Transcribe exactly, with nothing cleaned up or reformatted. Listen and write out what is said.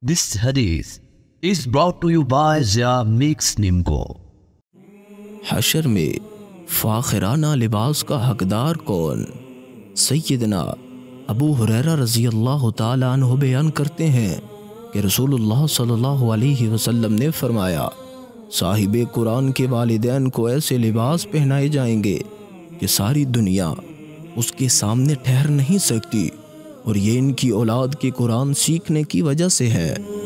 This hadith is brought to you by Zia Mix Nimco। हशर में फ़ाखिराना लिबास का हकदार कौन? सैयदना अबू हुरैरा रज़ी अल्लाह ताला अन्हु बयान करते हैं कि रसूलुल्लाह सल्लल्लाहु अलैहि वसल्लम ने फरमाया, साहिबे कुरान के वालिदैन को ऐसे लिबास पहनाए जाएंगे कि सारी दुनिया उसके सामने ठहर नहीं सकती, और ये इनकी औलाद के कुरान सीखने की वजह से है।